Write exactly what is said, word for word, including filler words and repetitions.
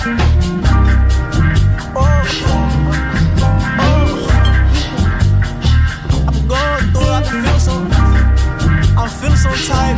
I'm going through it, I can feel so, I'm feeling so tired.